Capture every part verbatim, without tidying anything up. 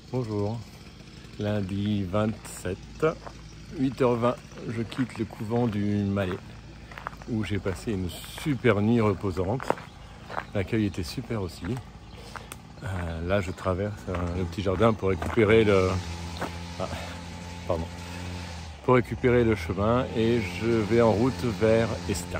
Bonjour, lundi vingt-sept, huit heures vingt, je quitte le couvent du Malais où j'ai passé une super nuit reposante. L'accueil était super aussi. Euh, là je traverse euh, le petit jardin pour récupérer le... Ah, pardon. Pour récupérer le chemin et je vais en route vers Estaing.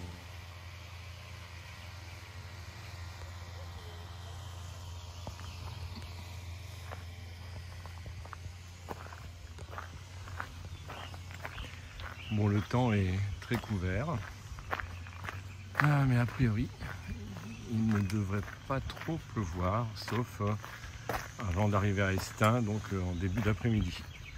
Bon, le temps est très couvert, ah, mais a priori, il ne devrait pas trop pleuvoir, sauf euh, avant d'arriver à Estaing, donc euh, en début d'après-midi.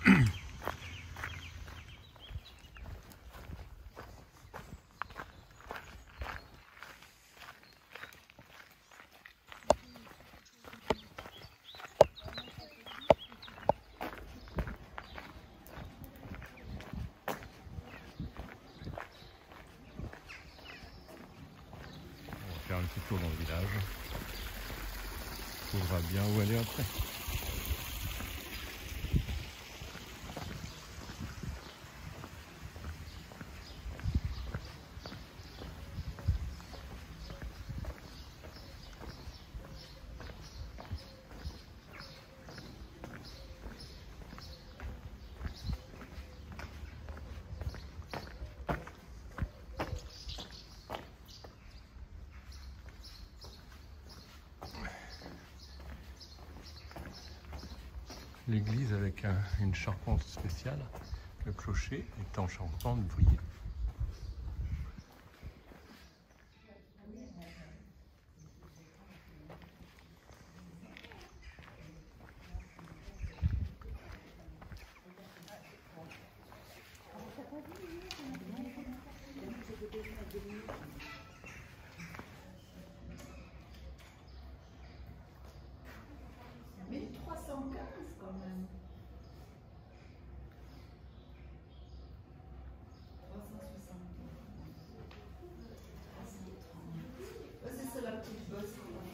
On va faire un petit tour dans le village. On verra bien où aller après. L'église avec un, une charpente spéciale, le clocher est en charpente brillée. mille trois cent quinze quand même. trois cent soixante-dix. trois cent trente. C'est ça la petite bosse.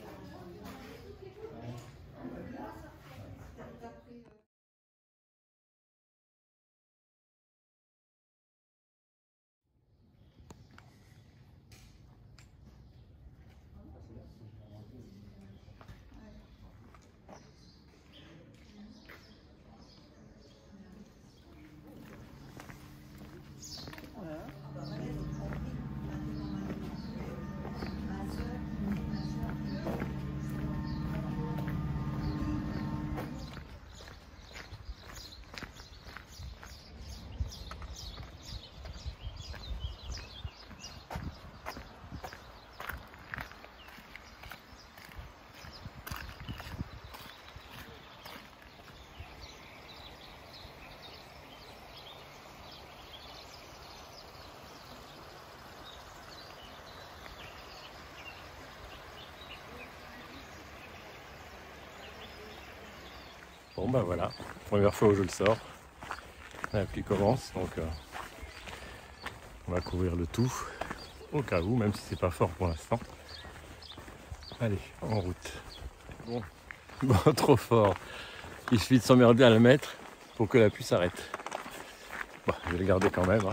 Bon ben voilà, première fois où je le sors. La pluie commence, donc euh, on va couvrir le tout au cas où, même si c'est pas fort pour l'instant. Allez, en route. Bon, bon, trop fort. Il suffit de s'emmerder à le mettre pour que la pluie s'arrête. Bon, je vais le garder quand même. Hein.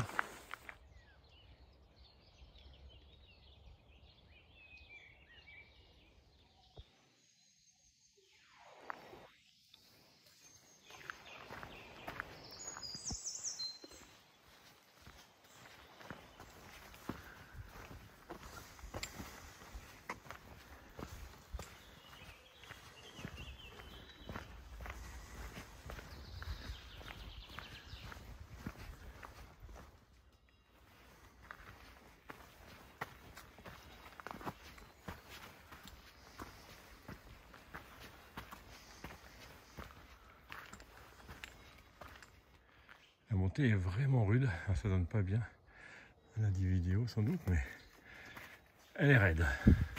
La montée est vraiment rude, ça donne pas bien à la vidéo sans doute, mais elle est raide.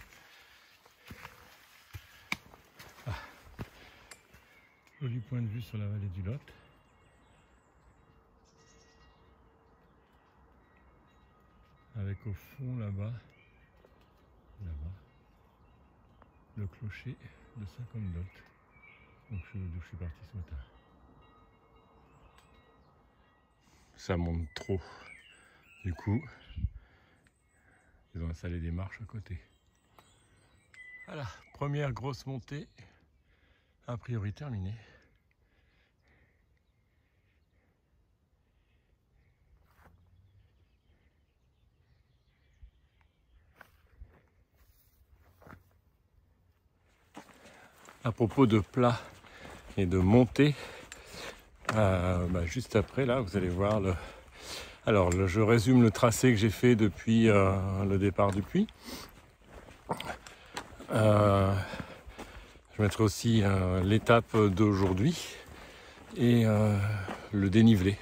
Ah. Joli point de vue sur la vallée du Lot. Avec au fond là-bas, là-bas, le clocher de Saint-Comte-d'Olt. Donc d'où je suis parti ce matin. Ça monte trop. Du coup, ils ont installé des marches à côté. Voilà, première grosse montée, a priori terminée. À propos de plat et de montée, euh, bah juste après là, vous allez voir le. Alors, le, je résume le tracé que j'ai fait depuis euh, le départ du puits. Euh, je mettrai aussi euh, l'étape d'aujourd'hui et euh, le dénivelé.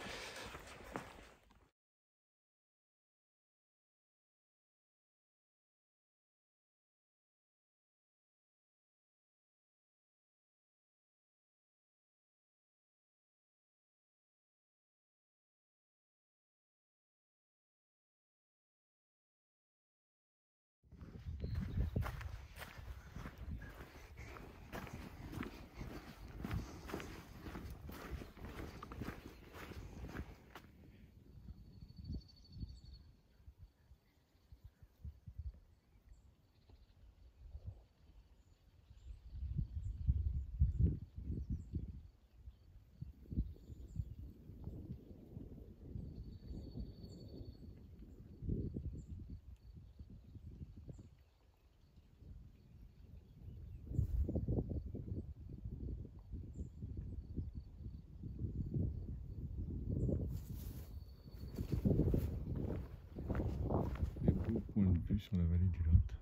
Point de vue sur la vallée du Lot.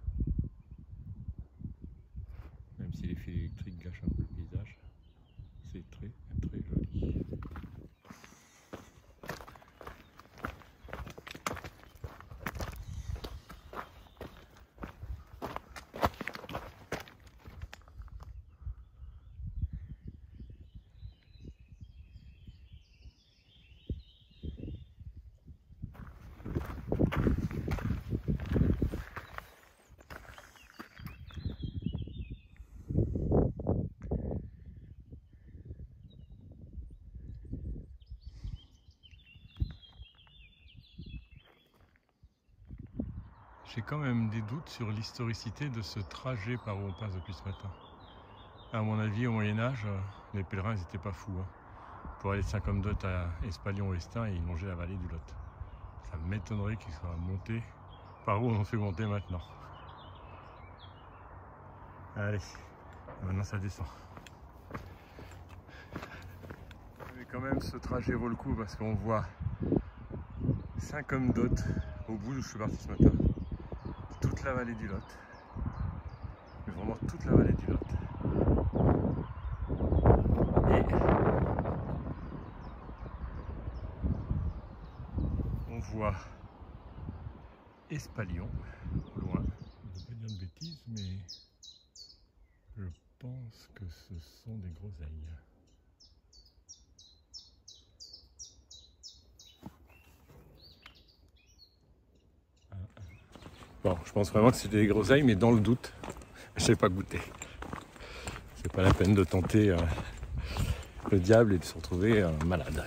Même si les fils électriques gâchent un peu le paysage, c'est très très joli. J'ai quand même des doutes sur l'historicité de ce trajet par où on passe depuis ce matin. À mon avis, au Moyen-Âge, les pèlerins n'étaient pas fous. Hein. Pour aller de Saint-Comdot à Espalion-Ouestin, ils longeaient la vallée du Lot. Ça m'étonnerait qu'ils soient montés par où on fait monter maintenant. Allez, maintenant ça descend. Mais quand même, ce trajet vaut le coup parce qu'on voit Saint-Comdot au bout d'où je suis parti ce matin. Toute la vallée du Lot. Mais vraiment toute la vallée du Lot. Et on voit Espalion au loin. Je ne veux pas dire de bêtises, mais je pense que ce sont des groseilles. Ah. Bon, je pense vraiment que c'était des groseilles, mais dans le doute, je n'ai pas goûté. C'est pas la peine de tenter euh, le diable et de se retrouver euh, malade.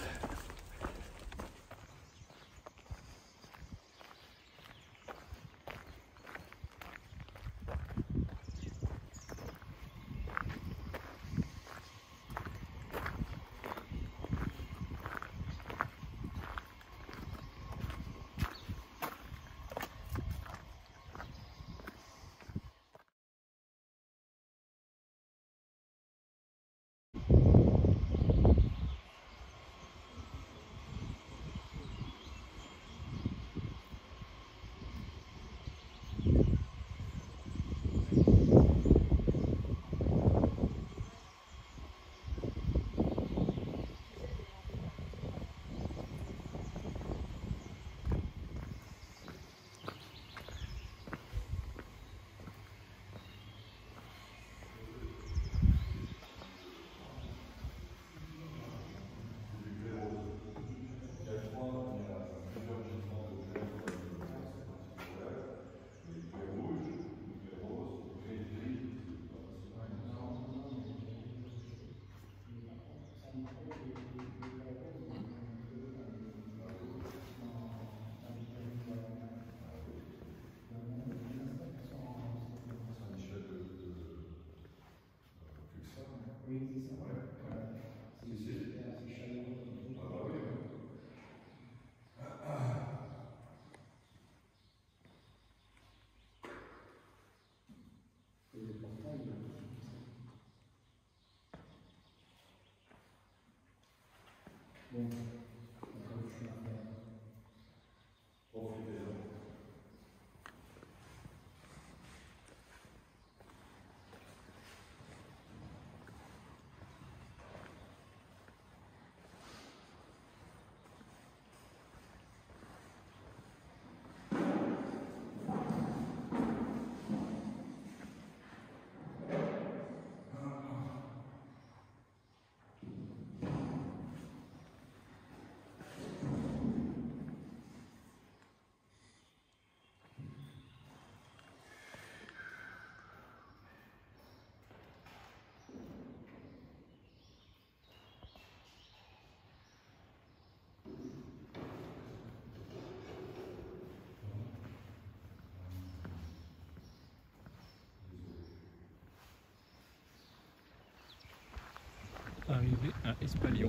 Arrivé à Espalion.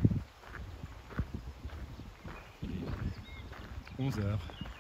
Il est onze heures.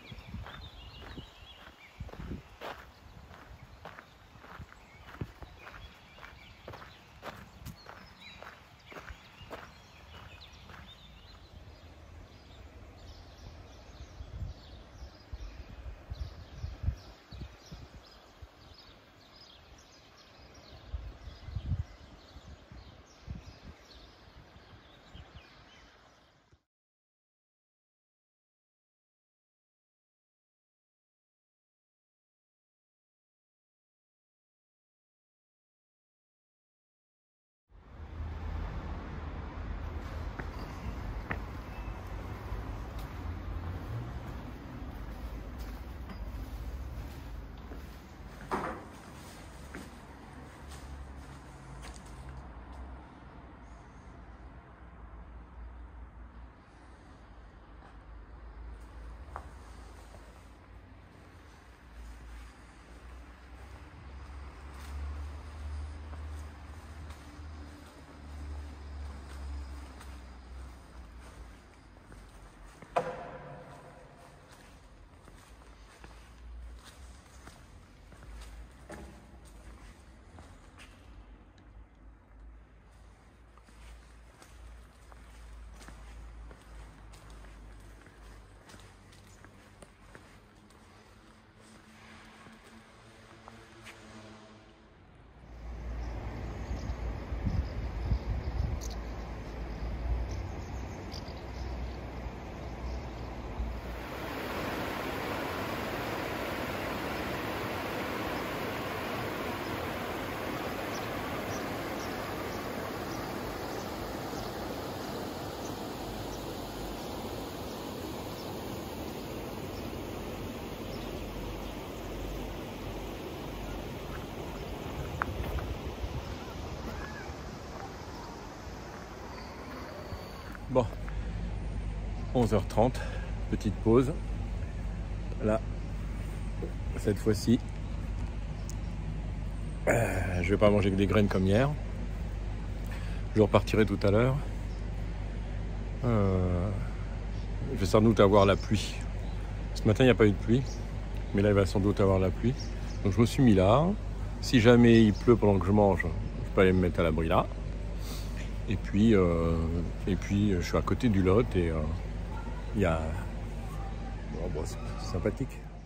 Bon, onze heures trente, petite pause. Là, cette fois-ci, euh, je vais pas manger que des graines comme hier. Je repartirai tout à l'heure. Euh, je vais sans doute avoir la pluie. Ce matin, il n'y a pas eu de pluie, mais là, il va sans doute avoir la pluie. Donc, je me suis mis là. Si jamais il pleut pendant que je mange, je peux aller me mettre à l'abri là. Et puis, euh, et puis, je suis à côté du Lot et il euh, y a... Bon, bon, c'est sympathique.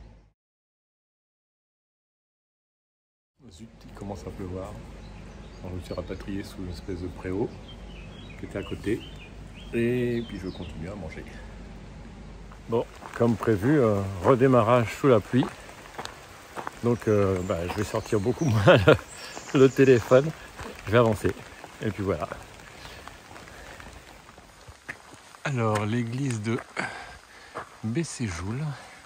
Zut, il commence à pleuvoir. Alors, je me suis rapatrié sous une espèce de préau qui était à côté. Et puis, je continue à manger. Bon, comme prévu, euh, redémarrage sous la pluie. Donc, euh, bah, je vais sortir beaucoup moins le, le téléphone. Je vais avancer. Et puis voilà. Alors, l'église de Besséjoul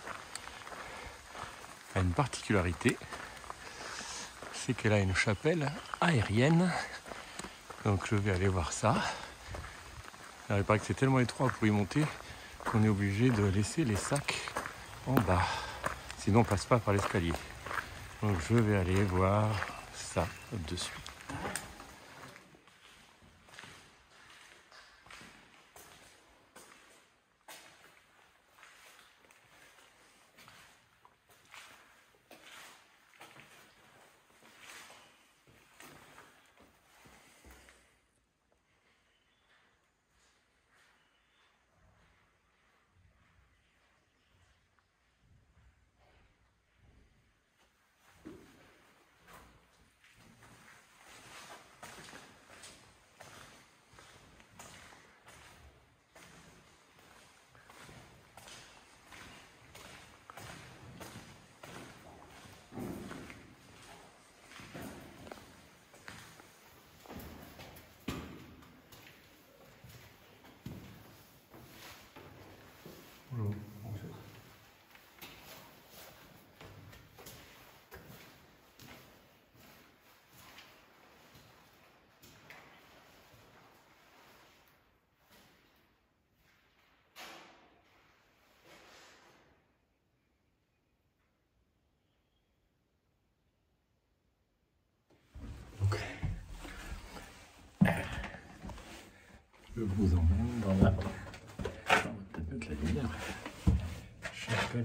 a une particularité, c'est qu'elle a une chapelle aérienne. Donc je vais aller voir ça. Alors, il paraît que c'est tellement étroit pour y monter qu'on est obligé de laisser les sacs en bas. Sinon on passe pas par l'escalier. Donc je vais aller voir ça de suite. Je vous emmène dans la... On va peut-être mettre la lumière. Chapelle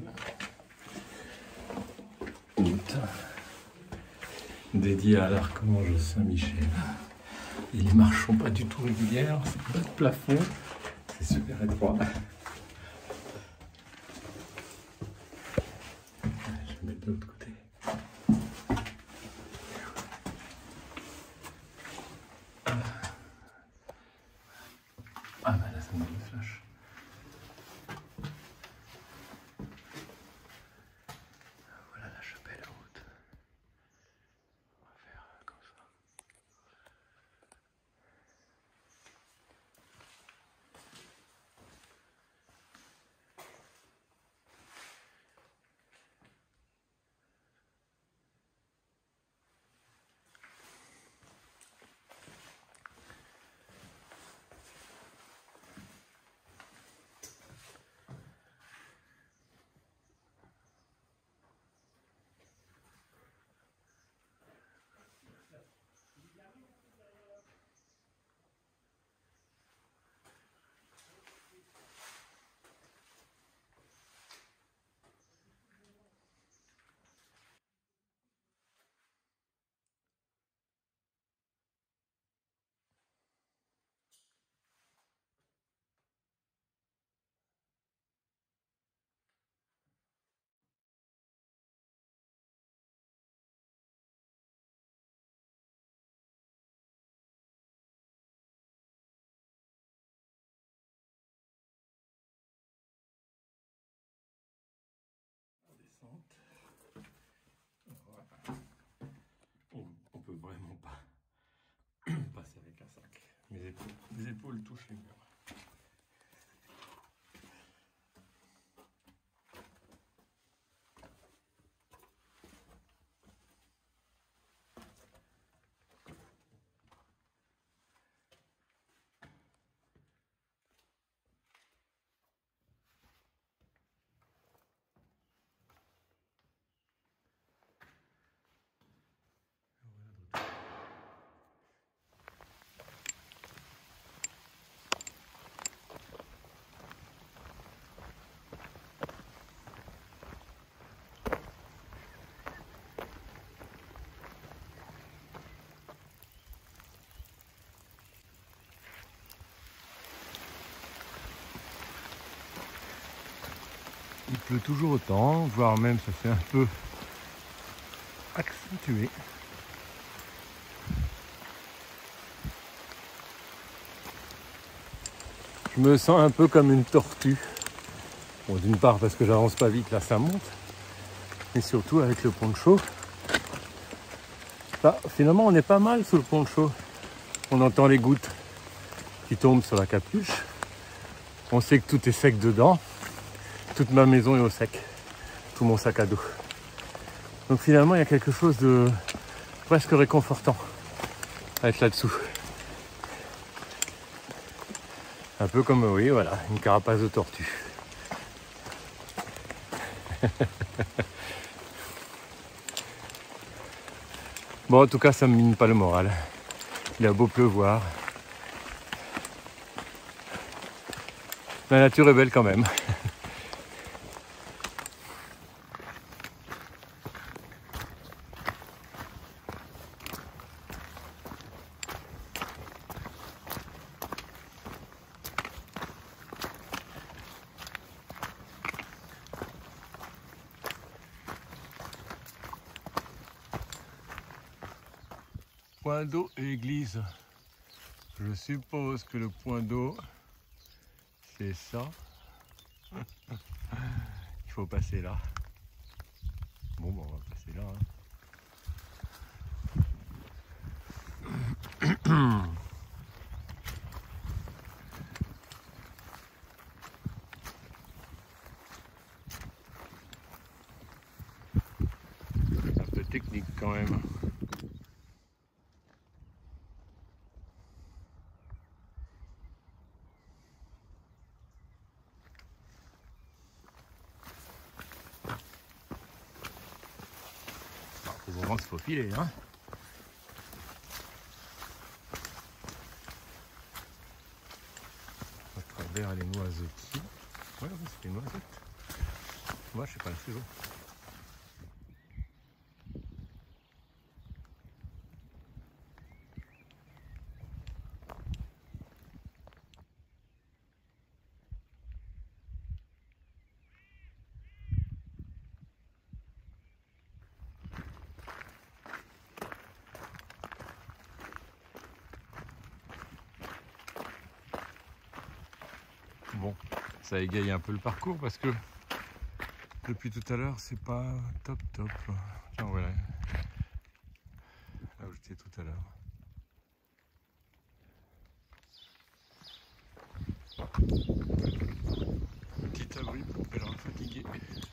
haute, dédiée à l'archange Saint-Michel. Et les marches sont pas du tout régulières, c'est pas de plafond, c'est super étroit. Je vais mettre de l'autre côté. Ah bah là ça me donne le flash. Voilà la chapelle haute. On va faire comme ça. Voilà. On, on peut vraiment pas passer avec un sac. Mes épaules, mes épaules touchent les murs. Il pleut toujours autant, voire même ça s'est un peu accentué. Je me sens un peu comme une tortue. Bon, d'une part parce que j'avance pas vite, là ça monte, mais surtout avec le poncho. Bah, finalement on est pas mal sous le poncho. On entend les gouttes qui tombent sur la capuche. On sait que tout est sec dedans. Toute ma maison est au sec. Tout mon sac à dos. Donc finalement il y a quelque chose de presque réconfortant à être là-dessous. Un peu comme, oui, voilà, une carapace de tortue. Bon, en tout cas, ça me mine pas le moral. Il a beau pleuvoir. La nature est belle quand même. Point d'eau et église. Je suppose que le point d'eau, c'est ça. Il faut passer là. Bon, bon, on va passer là. Hein. Un peu technique quand même. Faut vraiment se faufiler, hein. vers les noisetiers. Ouais, ouais, c'est des noisettes. Moi, je sais pas la saison. Bon, ça égaye un peu le parcours parce que depuis tout à l'heure, c'est pas top top. Tiens, voilà. Là où j'étais tout à l'heure. Petit abri pour pèlerins fatigués.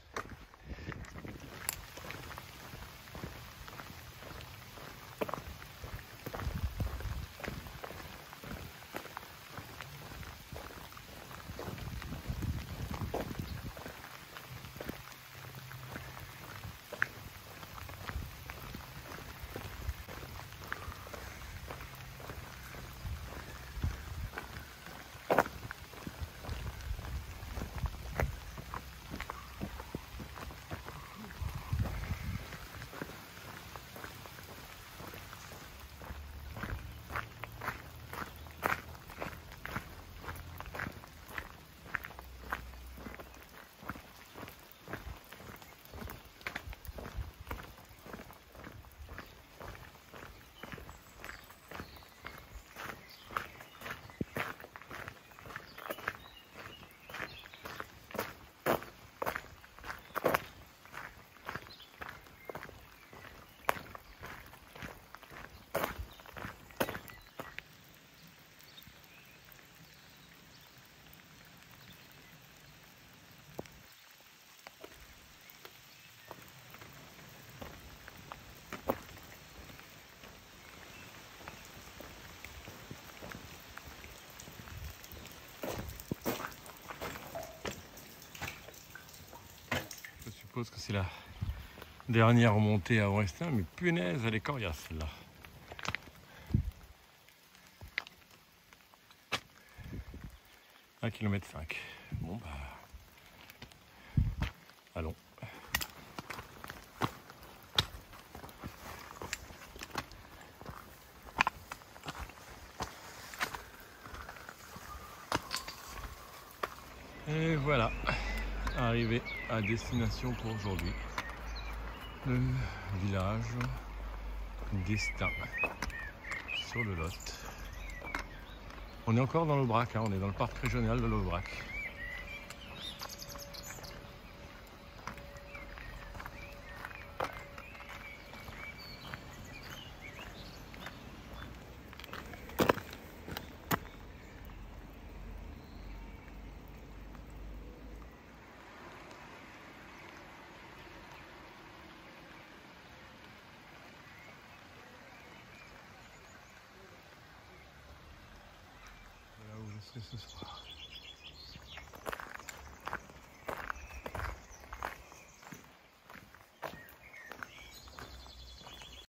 Je suppose que c'est la dernière montée à Ourestin, mais punaise, elle est coriace celle-là. un kilomètre cinq. Bon bah. Allons. Et voilà. Arrivé à destination pour aujourd'hui. Le village d'Estaing sur le Lot. On est encore dans l'Aubrac, hein, on est dans le parc régional de l'Aubrac. Voilà où je serai ce soir.